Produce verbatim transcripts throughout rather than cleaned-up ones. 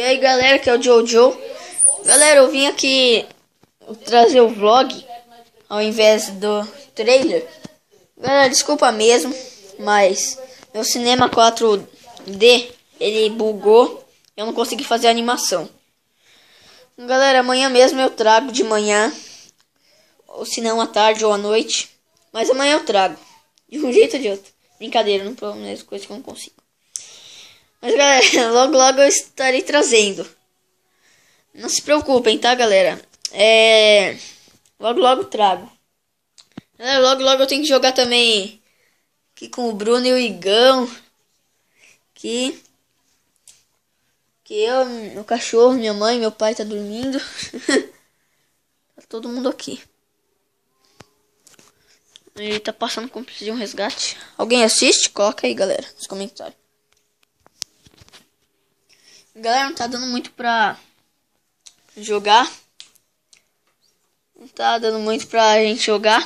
E aí galera, que é o Jojo. Galera, eu vim aqui trazer o vlog ao invés do trailer. Galera, desculpa mesmo, mas meu cinema quatro D ele bugou. Eu não consegui fazer a animação. Galera, amanhã mesmo eu trago de manhã, ou se não à tarde ou à noite. Mas amanhã eu trago, de um jeito ou de outro. Brincadeira, não prometo coisas que eu não consigo. Mas galera, logo logo eu estarei trazendo. Não se preocupem, tá galera? É... Logo logo trago. Galera, logo logo eu tenho que jogar também aqui com o Bruno e o Igão. Que... Que eu, meu cachorro, minha mãe, meu pai tá dormindo. Tá todo mundo aqui. Ele tá passando como precisa de um resgate. Alguém assiste? Coloca aí, galera, nos comentários. Galera, não tá dando muito pra jogar. Não tá dando muito pra gente jogar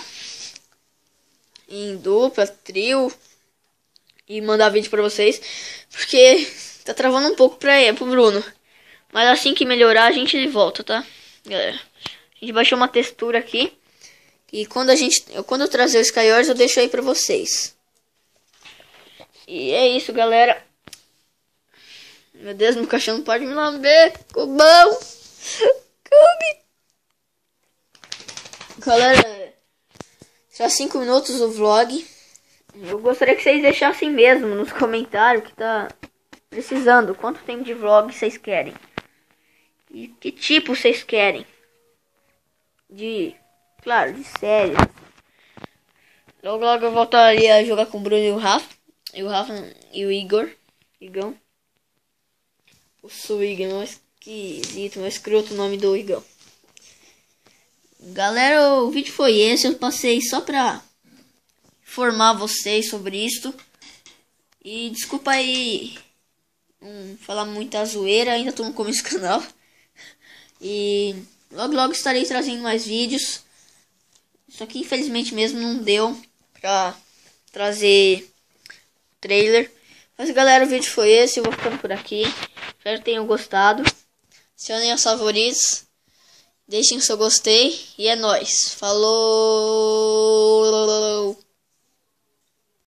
em dupla, trio e mandar vídeo pra vocês. Porque tá travando um pouco pra ele, pro Bruno. Mas assim que melhorar a gente volta, tá? Galera, a gente baixou uma textura aqui. E quando a gente, eu, quando eu trazer o Skywars, eu deixo aí pra vocês. E é isso, galera. Meu Deus, meu cachorro não pode me lamber. Cubão. Come. Galera, só cinco minutos o vlog. Eu gostaria que vocês deixassem mesmo nos comentários que tá precisando. Quanto tempo de vlog vocês querem? E que tipo vocês querem? De... Claro, de série. Logo logo eu voltaria a jogar com o Bruno e o Rafa. E o Rafa e o Igor. Igão. O Igão é esquisito, mas escroto o nome do Igão. Galera, o vídeo foi esse. Eu passei só pra informar vocês sobre isto. E desculpa aí um, falar muita zoeira. Ainda tô no começo do canal. E logo logo estarei trazendo mais vídeos. Isso aqui infelizmente mesmo não deu pra trazer trailer. Mas galera, o vídeo foi esse. Eu vou ficando por aqui. Espero que tenham gostado. Acionem os favoritos. Deixem o seu gostei. E é nóis. Falou!